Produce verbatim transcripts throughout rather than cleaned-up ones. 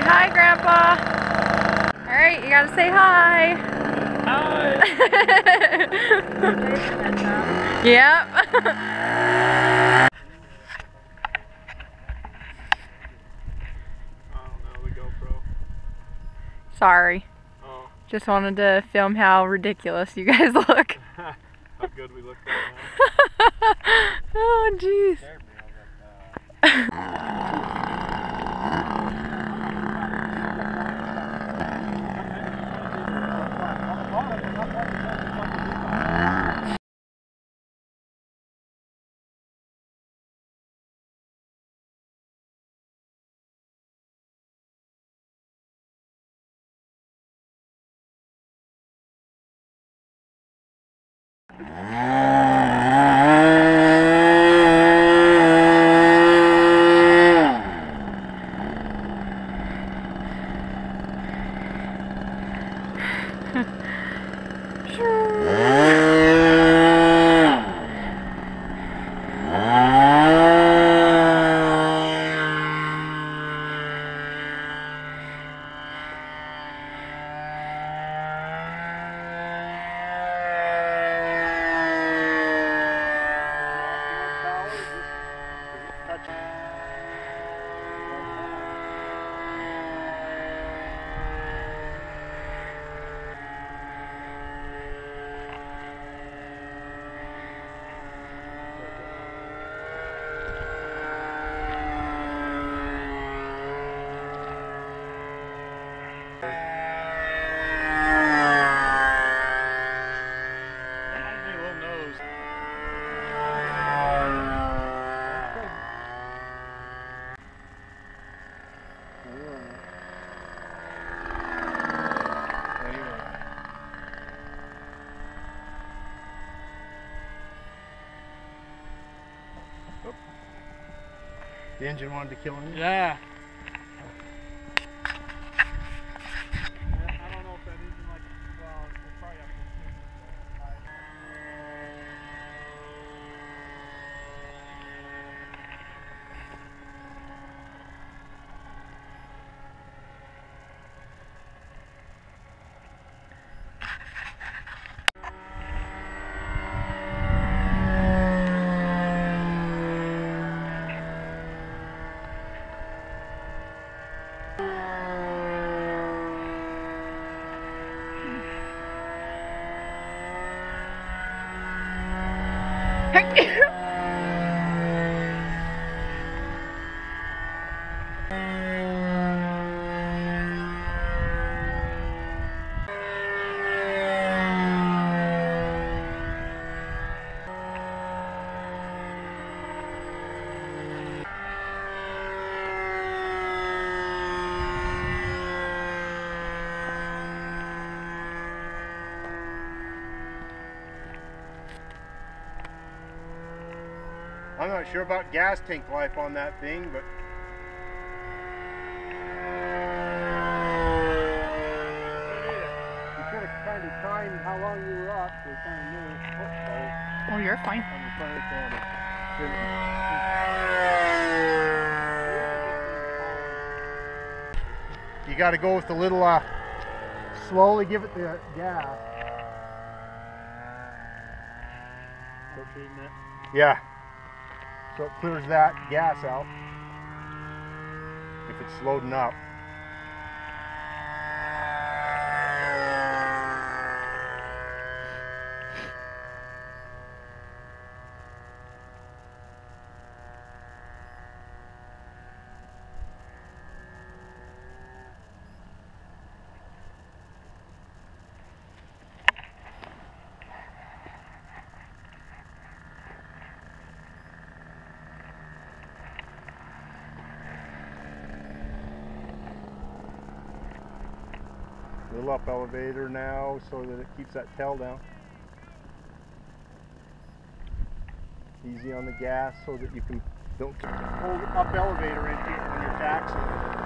hi, Grandpa. All right, you gotta say hi. Hi. Yep. Sorry. Oh. Just wanted to film how ridiculous you guys look. How good we look right now. Oh, jeez. The engine wanted to kill him? Yeah. I don't know if that engine like, well, we'll probably have to I'm not sure about gas tank life on that thing, but you could have kind of timed how long you were up, so you kind of knew. Uh-oh. Oh, you're fine. On the front of the camera. You got to go with the little, uh, slowly give it the gas. Yeah. So it clears that gas out if it's loading up. Little up elevator now so that it keeps that tail down. Easy on the gas so that you can don't hold up elevator into it when you're taxing.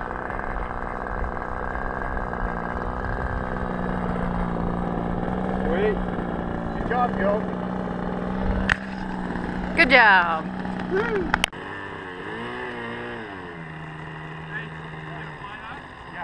Wait. Good job, Joe. Good job. Woo. Hey, you gonna fly that? Yeah.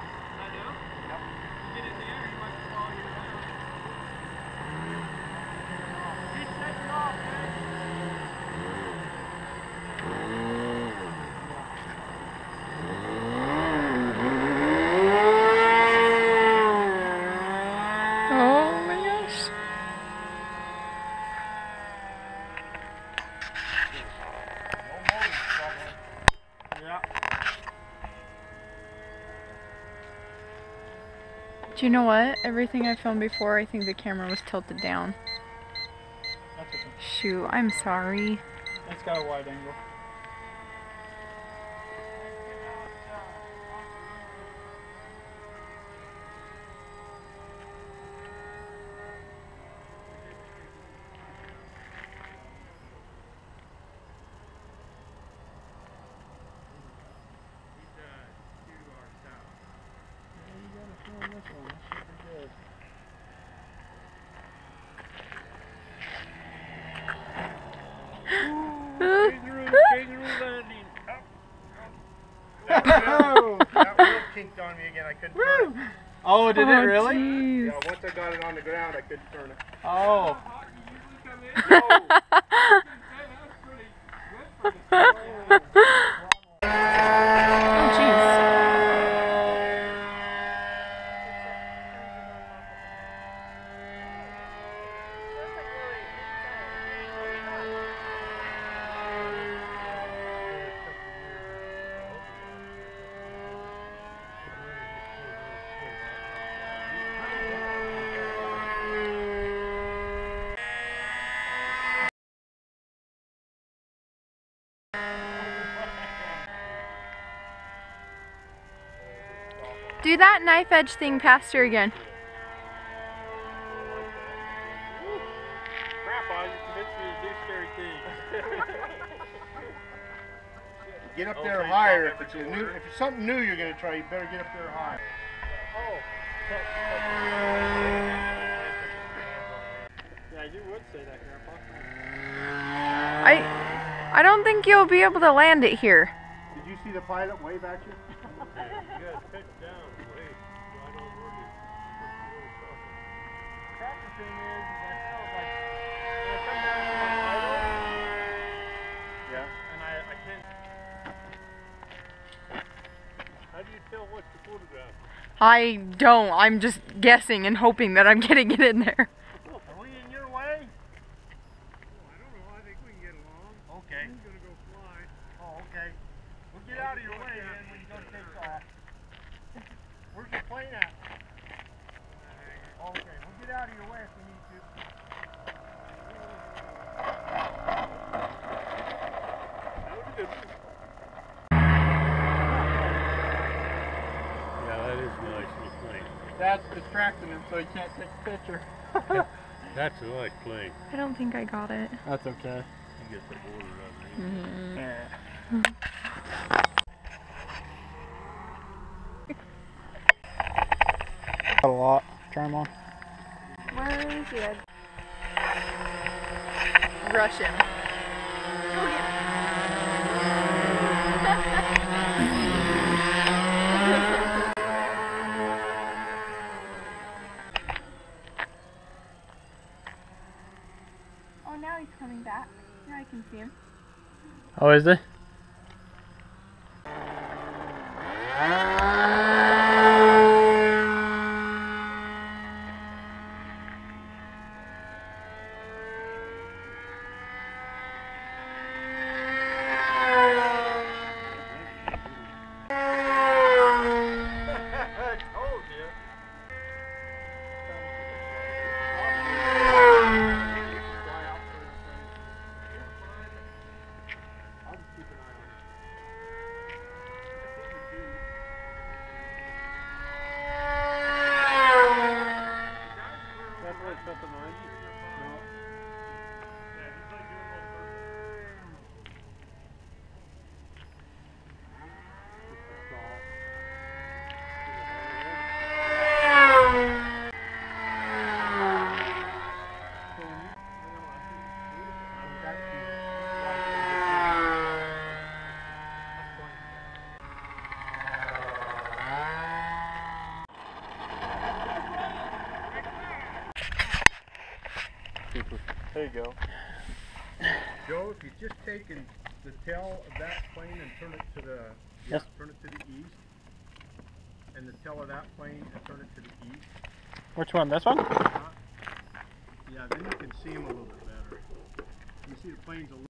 Do you know what? Everything I filmed before, I think the camera was tilted down. That's okay. Shoot, I'm sorry. It's got a wide angle. Oh, that wheel kinked on me again. I couldn't turn it. Oh, did Oh, it really? geez. Yeah, once I got it on the ground, I couldn't turn it. Oh. Oh, jeez. Do that knife edge thing past her again. Grandpa, you convinced me to do scary things. Get up there Okay, higher. so If it's a new, if it's something new you're gonna try, you better get up there high. Oh. Yeah, you would say that, Grandpa. I, I don't think you'll be able to land it here. Did you see the pilot wave at you? You gotta pitch down, wait, right over the tractor thing is, is I felt like when I come down to my idle, Yeah. and I, I can't. How do you tell what to photograph? I don't. I'm just guessing and hoping that I'm getting it in there. Are we in your way? Oh, I don't know, I think we can get along. Okay. He's gonna go fly. Oh, okay. We'll get out of your way then when you go to take off. Where's your plane at? Okay, we'll get out of your way if we need to. Yeah, that is nice little plane. That's distracting him so he can't take a picture. That's a nice plane. I don't think I got it. That's okay. You get the border on Mm-hmm. Yeah. Got a lot. Try them on. Where is it? Rush him. Go get Oh, now he's coming back. Now I can see him. Oh, is it? There you go. Joe, if you've just taken the tail of that plane and turn it to the Yes. yeah, turn it to the east, and the tail of that plane and turn it to the east. Which one? This one? Uh, yeah, then you can see them a little bit better. You see the planes a little.